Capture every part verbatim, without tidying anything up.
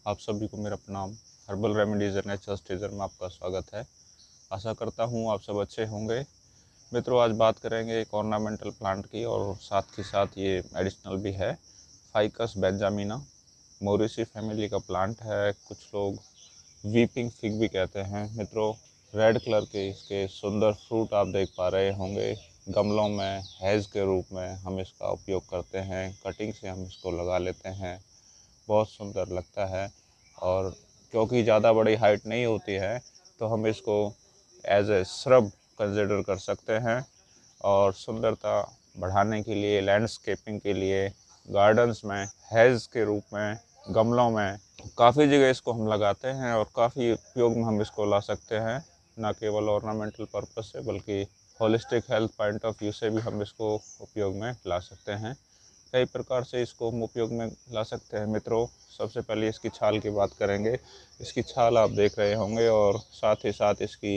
आप सभी को मेरा प्रणाम। Herbal remedies and natural teaser में आपका स्वागत है। आशा करता हूँ आप सब अच्छे होंगे। मित्रों, आज बात करेंगे एक ऑर्नामेंटल प्लांट की और साथ ही साथ ये मेडिसिनल भी है। फाइकस बेंजामिना मोरेसी फैमिली का प्लांट है। कुछ लोग वीपिंग फिग भी कहते हैं। मित्रों, रेड कलर के इसके सुंदर फ्रूट आप देख पा रहे होंगे। गमलों में हैज़ के रूप में हम इसका उपयोग करते हैं। कटिंग से हम इसको लगा लेते हैं, बहुत सुंदर लगता है। और क्योंकि ज़्यादा बड़ी हाइट नहीं होती है तो हम इसको एज ए श्रब कंसिडर कर सकते हैं। और सुंदरता बढ़ाने के लिए, लैंडस्केपिंग के लिए, गार्डन्स में हैज़ के रूप में, गमलों में काफ़ी जगह इसको हम लगाते हैं और काफ़ी उपयोग में हम इसको ला सकते हैं। ना केवल ऑर्नामेंटल पर्पस से बल्कि holistic health point of view से भी हम इसको उपयोग में ला सकते हैं। कई प्रकार से इसको हम उपयोग में ला सकते हैं। मित्रों, सबसे पहले इसकी छाल की बात करेंगे। इसकी छाल आप देख रहे होंगे और साथ ही साथ इसकी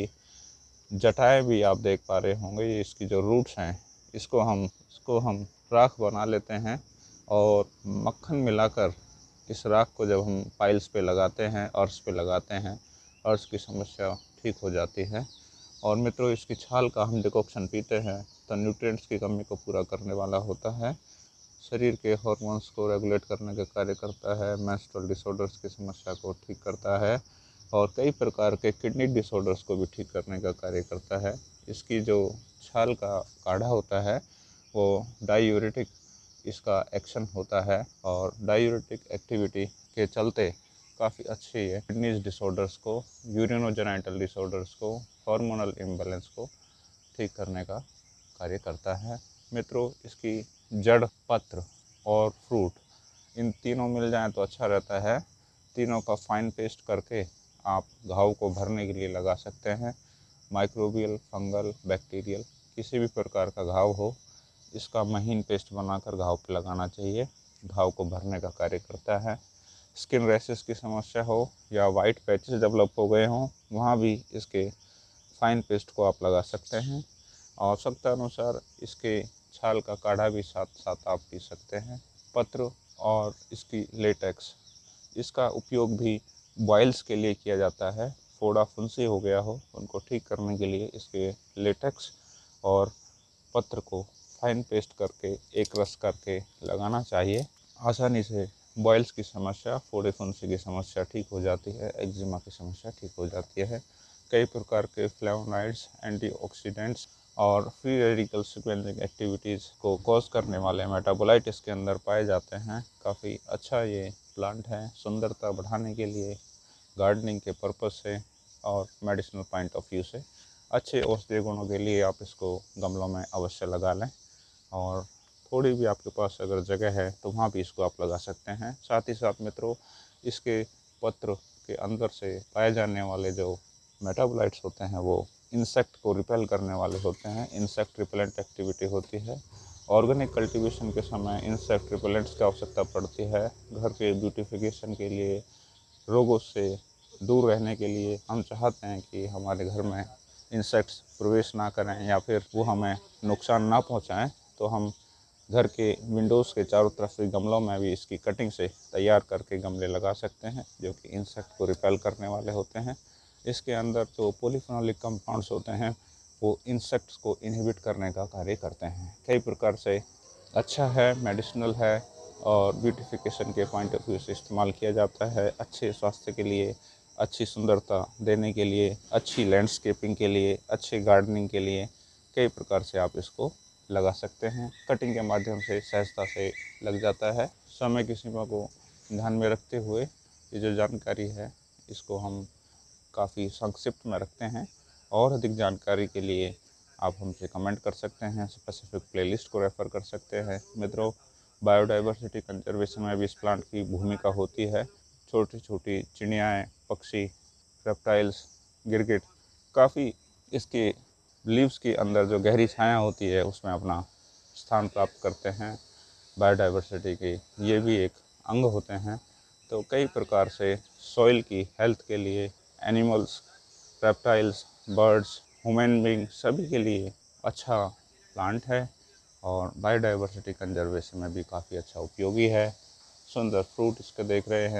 जटाएं भी आप देख पा रहे होंगे। ये इसकी जो रूट्स हैं, इसको हम इसको हम राख बना लेते हैं और मक्खन मिलाकर इस राख को जब हम पाइल्स पे लगाते हैं, अर्श पे लगाते हैं, अर्श की समस्या ठीक हो जाती है। और मित्रों, इसकी छाल का हम डिकॉक्शन पीते हैं तो न्यूट्रिएंट्स की कमी को पूरा करने वाला होता है। शरीर के हार्मोन्स को रेगुलेट करने का कार्य करता है। मेंस्ट्रुअल डिसऑर्डर्स की समस्या को ठीक करता है और कई प्रकार के किडनी डिसऑर्डर्स को भी ठीक करने का कार्य करता है। इसकी जो छाल का काढ़ा होता है वो डायूरेटिक इसका एक्शन होता है और डायूरेटिक एक्टिविटी के चलते काफ़ी अच्छी है किडनीज डिसऑर्डर्स को, यूरिनोजेनाइटल डिसऑर्डर्स को, हार्मोनल इम्बैलेंस को ठीक करने का कार्य करता है। मित्रों, इसकी जड़, पत्र और फ्रूट इन तीनों मिल जाएं तो अच्छा रहता है। तीनों का फाइन पेस्ट करके आप घाव को भरने के लिए लगा सकते हैं। माइक्रोबियल, फंगल, बैक्टीरियल किसी भी प्रकार का घाव हो, इसका महीन पेस्ट बनाकर घाव पे लगाना चाहिए। घाव को भरने का कार्य करता है। स्किन रैशेस की समस्या हो या वाइट पैचेस डेवलप हो गए हों, वहाँ भी इसके फाइन पेस्ट को आप लगा सकते हैं। आवश्यकता अनुसार इसके छाल का काढ़ा भी साथ साथ आप पी सकते हैं। पत्र और इसकी लेटेक्स, इसका उपयोग भी बॉयल्स के लिए किया जाता है। फोड़ा फुंसी हो गया हो उनको ठीक करने के लिए इसके लेटेक्स और पत्र को फाइन पेस्ट करके एक रस करके लगाना चाहिए। आसानी से बॉयल्स की समस्या, फोड़े फुंसी की समस्या ठीक हो जाती है। एक्जिमा की समस्या ठीक हो जाती है। कई प्रकार के फ्लेवोनॉइड्स, एंटीऑक्सीडेंट्स और फ्री रेडिकल सीक्वेंसिंग एक्टिविटीज़ को कॉज करने वाले मेटाबोलाइट इसके अंदर पाए जाते हैं। काफ़ी अच्छा ये प्लांट है सुंदरता बढ़ाने के लिए, गार्डनिंग के पर्पस से और मेडिसिनल पॉइंट ऑफ व्यू से। अच्छे औषधीय गुणों के लिए आप इसको गमलों में अवश्य लगा लें और थोड़ी भी आपके पास अगर जगह है तो वहाँ भी इसको आप लगा सकते हैं। साथ ही साथ मित्रों, इसके पत्र के अंदर से पाए जाने वाले जो मेटाबोलाइट्स होते हैं वो इंसेक्ट को रिपेल करने वाले होते हैं। इंसेक्ट रिपेलेंट एक्टिविटी होती है। ऑर्गेनिक कल्टीवेशन के समय इंसेक्ट रिपेलेंट्स की आवश्यकता पड़ती है। घर के ब्यूटिफिकेशन के लिए, रोगों से दूर रहने के लिए हम चाहते हैं कि हमारे घर में इंसेक्ट्स प्रवेश ना करें या फिर वो हमें नुकसान ना पहुंचाएं, तो हम घर के विंडोज़ के चारों तरफ के गमलों में भी इसकी कटिंग से तैयार करके गमले लगा सकते हैं जो कि इंसेक्ट को रिपेल करने वाले होते हैं। इसके अंदर जो पॉलीफेनोलिक कंपाउंड्स होते हैं वो इंसेक्ट्स को इनहिबिट करने का कार्य करते हैं। कई प्रकार से अच्छा है, मेडिसिनल है और ब्यूटिफिकेशन के पॉइंट ऑफ व्यू से इस्तेमाल किया जाता है। अच्छे स्वास्थ्य के लिए, अच्छी सुंदरता देने के लिए, अच्छी लैंडस्केपिंग के लिए, अच्छे गार्डनिंग के लिए कई प्रकार से आप इसको लगा सकते हैं। कटिंग के माध्यम से सहजता से लग जाता है। समय की सीमा को ध्यान में रखते हुए ये जो जानकारी है इसको हम काफ़ी संक्षिप्त में रखते हैं। और अधिक जानकारी के लिए आप हमसे कमेंट कर सकते हैं, स्पेसिफिक प्लेलिस्ट को रेफ़र कर सकते हैं। मित्रों, बायोडाइवर्सिटी कंजर्वेशन में भी इस प्लांट की भूमिका होती है। छोटी छोटी चिड़ियाएँ, पक्षी, रेप्टाइल्स, गिरगिट काफ़ी इसके लीव्स के अंदर जो गहरी छाया होती है उसमें अपना स्थान प्राप्त करते हैं। बायोडाइवर्सिटी के ये भी एक अंग होते हैं। तो कई प्रकार से सॉइल की हेल्थ के लिए, animals, reptiles, birds, human being सभी के लिए अच्छा प्लांट है और बायोडाइवर्सिटी कंजर्वेशन में भी काफ़ी अच्छा उपयोगी है। सुंदर फ्रूट इसके देख रहे हैं।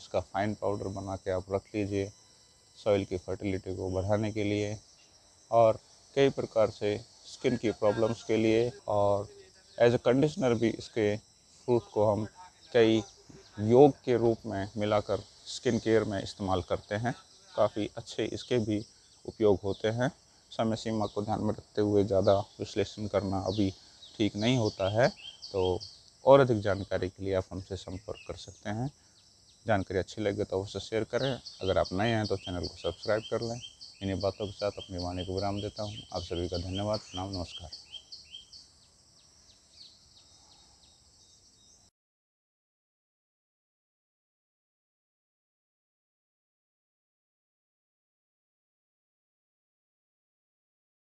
उसका फाइन पाउडर बना के आप रख लीजिए सॉइल की फर्टिलिटी को बढ़ाने के लिए, और कई प्रकार से स्किन की प्रॉब्लम्स के लिए, और एज अ कंडीशनर भी इसके फ्रूट को हम कई योग के रूप में मिलाकर स्किन केयर में इस्तेमाल करते हैं। काफ़ी अच्छे इसके भी उपयोग होते हैं। समय सीमा को ध्यान में रखते हुए ज़्यादा विश्लेषण करना अभी ठीक नहीं होता है, तो और अधिक जानकारी के लिए आप हमसे संपर्क कर सकते हैं। जानकारी अच्छी लगे तो अवश्य शेयर करें। अगर आप नए हैं तो चैनल को सब्सक्राइब कर लें। इन्हीं बातों के साथ अपनी वाणी को विराम देता हूँ। आप सभी का धन्यवाद। प्रणाम, नमस्कार।